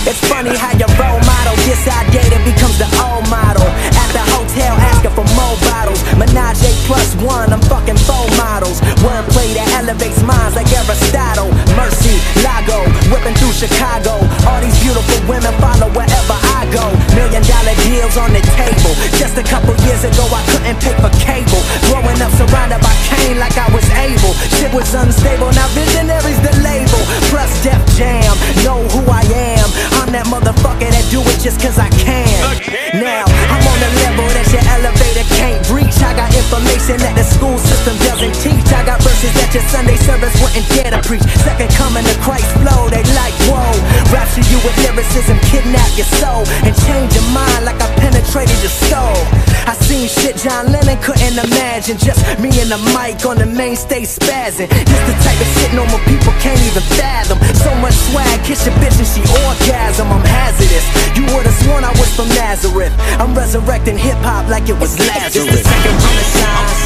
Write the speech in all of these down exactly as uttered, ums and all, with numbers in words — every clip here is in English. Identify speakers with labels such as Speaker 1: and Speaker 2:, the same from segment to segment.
Speaker 1: It's funny how your role model gets outdated, becomes the old model. At the hotel asking for more bottles. Menage a plus one, I'm fucking four models. Wordplay that elevates minds like Aristotle. Mercy, Lago, whipping through Chicago. All these beautiful women follow wherever I go. Million dollar deals on the table. Just a couple years ago I couldn't pay for cable. Growing up surrounded by cane like I was able. Shit was unstable, now visionary's the label. Plus Def Jam, know who I am. I'm that motherfucker that do it just cause I can. Now, I'm on the level that your elevator can't reach. I got information that the school system doesn't teach. I got verses that your Sunday service wouldn't dare to preach. Second coming to Christ flow, they like whoa. Rapture you with lyricism, kidnap your soul, and change your mind like I penetrated your soul. I seen shit John Lennon couldn't imagine. Just me and the mic on the main stage spazzing. This the type of shit normal people can't even fathom. So much swag, kiss your bitch and she orgasm. I'm hazardous, you would've sworn I was from Nazareth. I'm resurrecting hip-hop like it was Lazarus. It's the second renaissance.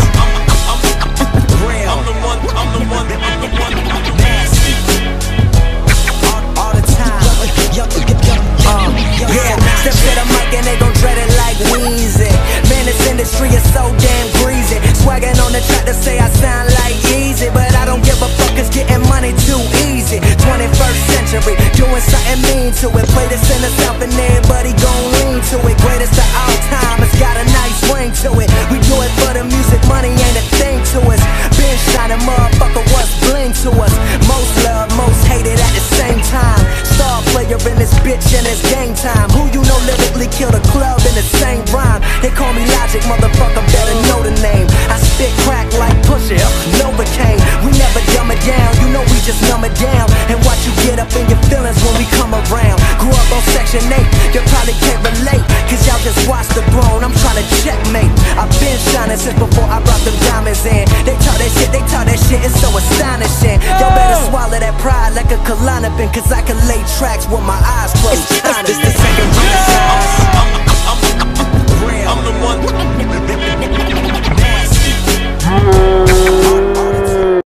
Speaker 1: Real. I'm the one, I'm the one, I'm the one, I'm the nasty. All, all the time. Uh, yeah, step to the mic and they gon' dread it like Weezy. Man, this industry is so damn greasy. Swagging on the track to say I sound like easy, but I don't give a fuck, cause getting money too easy. twenty-first century, doing something mean to it. Play this in the South and everybody gon' lean to it. Greatest of all time, it's got a nice ring to it. We do it for the music, money ain't a thing to us. Been shining, motherfucker, what's bling to us? Most love, most hated at the same time. Star player in this bitch and it's game time. Who you know lyrically kill the club in the same rhyme? They call me Logic, motherfucker, better know the name. I spit crack like Pusha, Novocaine. We never dumb it down, you know we just numb it down. And watch you get up in your feelings when we come around. Grew up on Section eight, you probably can't relate, cause y'all just watch the throne, I'm trying to checkmate. I've been shining since before I brought them diamonds in. They talk that shit, they talk that shit, it's so astonishing. Y'all better swallow that pride like a Klonopin, cause I can lay tracks with my eyes closed. It's the second renaissance. Real. I'm the one.